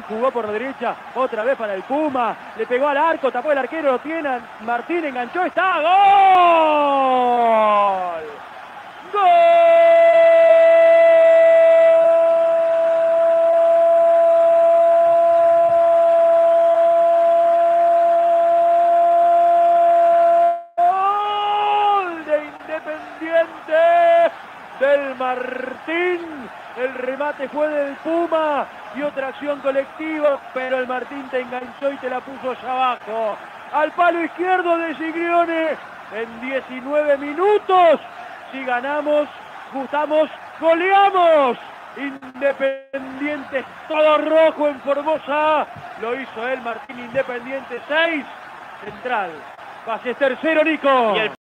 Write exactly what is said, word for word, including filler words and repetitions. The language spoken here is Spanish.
jugó por la derecha, otra vez para el Puma, le pegó al arco, tapó el arquero, lo tiene, Martín enganchó, está, ¡gol! ¡Gol! De Independiente del Martín, el remate fue del Puma y otra acción colectiva, pero el Martín te enganchó y te la puso allá abajo, al palo izquierdo de Giglione en diecinueve minutos. Si ganamos, gustamos, goleamos. Independiente todo rojo en Formosa, lo hizo el Martín. Independiente seis, Central Ballester cero, Nico.